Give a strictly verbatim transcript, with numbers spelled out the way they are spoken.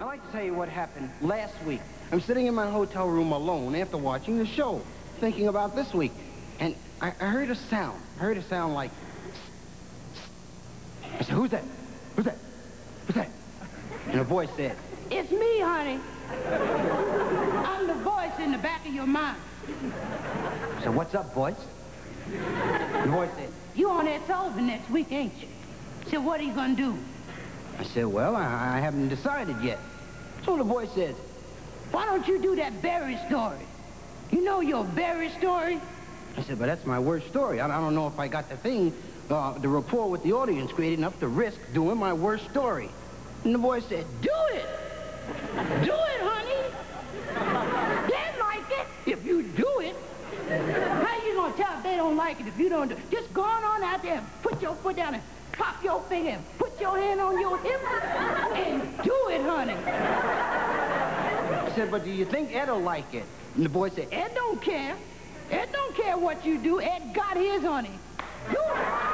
I'd like to tell you what happened last week. I'm sitting in my hotel room alone after watching the show, thinking about this week. And I, I heard a sound. I heard a sound like... I said, who's that? Who's that? Who's that? And a voice said, it's me, honey. I'm the voice in the back of your mind. I said, what's up, voice? The voice said, you on that Sullivan next week, ain't you? So what are you gonna do? I said, well, I, I haven't decided yet. So the voice said, why don't you do that Barry story? You know your Barry story? I said, but that's my worst story. I, I don't know if I got the thing, uh, the rapport with the audience created enough to risk doing my worst story. And the voice said, do it! Do it, honey! They like it if you do it. How you gonna tell if they don't like it if you don't do it? Just go on out there and put your foot down and pop your finger and put your hand on your hip and do it, honey. I said, but do you think Ed'll like it? And the boy said, Ed don't care. Ed don't care what you do. Ed got his, honey. Do it.